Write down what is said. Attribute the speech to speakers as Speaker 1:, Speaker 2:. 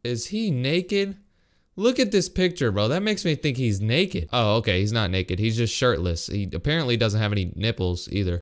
Speaker 1: Is he naked? Look at this picture, bro. That makes me think he's naked. Oh, okay. He's not naked. He's just shirtless. He apparently doesn't have any nipples either.